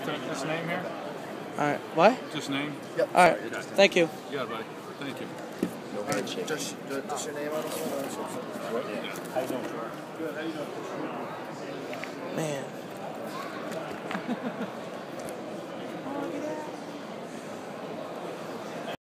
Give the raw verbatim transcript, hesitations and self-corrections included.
Just name here? All right. What? Just name? Yep. All right. Thank you. Yeah, buddy. Thank you. Just, just, just your name on the phone? Yeah. How you doing, Troy? Good. How you doing? Man.